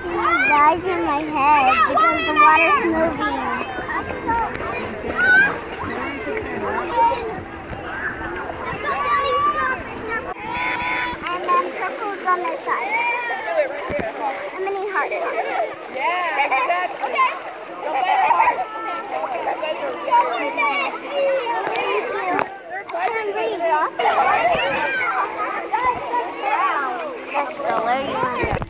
seeing guys in my head because the water's moving. And then purple's on this side. A mini heart. Yeah, exactly. Okay. Go better heart. Let's go. Where are you going?